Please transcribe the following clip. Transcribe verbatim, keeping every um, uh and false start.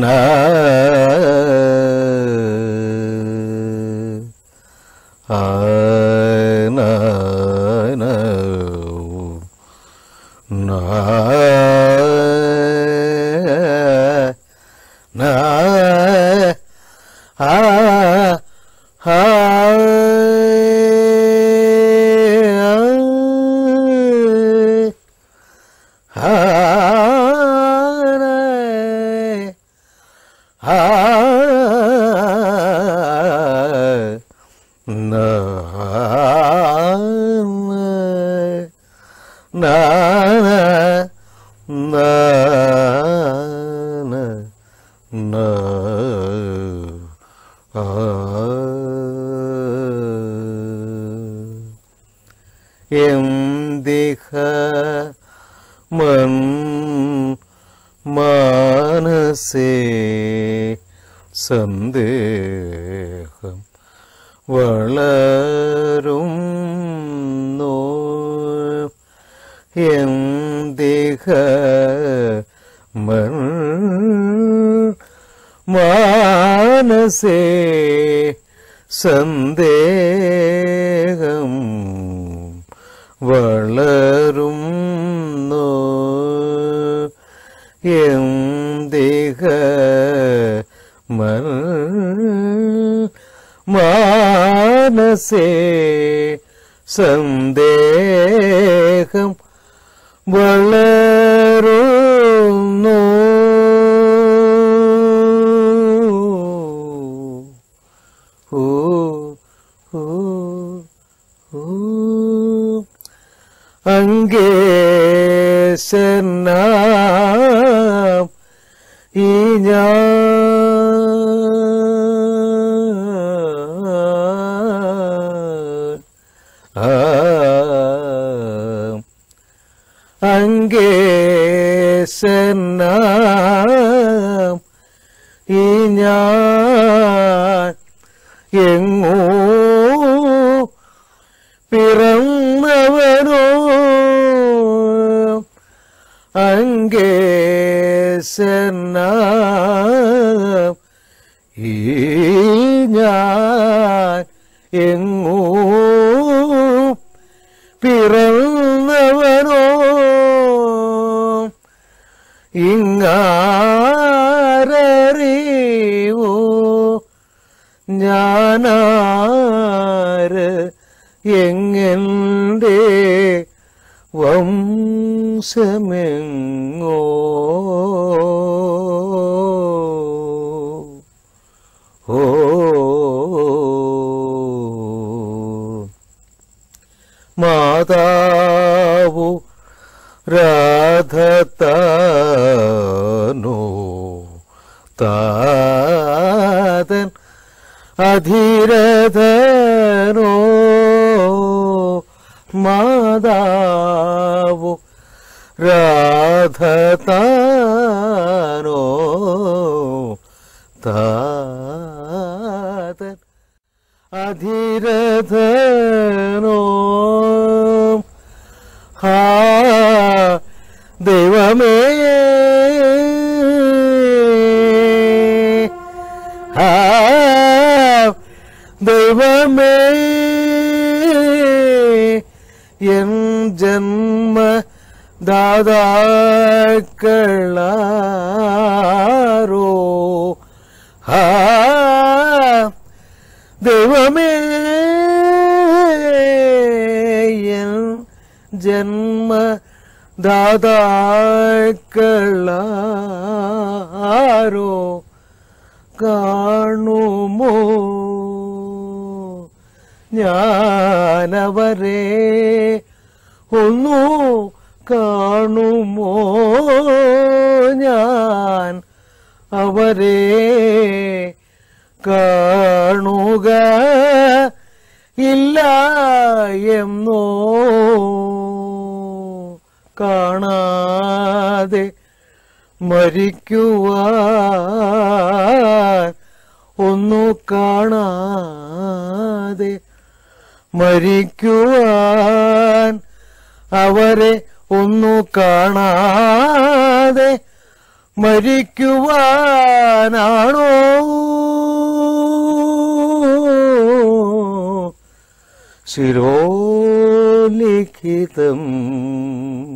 Enthiha man Maanase sandeham valarum no Enthiha man Maanase sandeham valarum no Enthiha man Maanase sandeham valarum no. Anggesenam inya Anggesenam inya yengu പിറന്നവനോ അങ്കേശനാം ഈ ഞാൻ എങ്ങോ പിറന്നവനോ ഇങ്ങാരറിവോ ഞാനാര് എങ്ങന്റെ വംശമെങ്ങോ ഓ മാതാവു രാധതാനോ താതൻ അധിരഥനോ മാതാവു രാധതാനോ താതൻ അധിരഥനോ ഹാ ദൈവമേ ഹാ ദൈവമേ എൻ ജന്മ ദാതാക്കളാരോ ഹാ ദൈവമേ എൻ ജന്മ ദാതാക്കളാരോ കാണുമോ ഞാനവരെ ഒന്നു കാണുമോ ഞാൻ അവരെ കാണുക ഇല്ല എന്നോ കാണാതെ മരിക്കുവാൻ ഒന്നു കാണാതെ മരിക്കുവാൻ അവരെ ഒന്നു കാണാതെ മരിക്കുവാനാണോ ശിരോലിഖിതം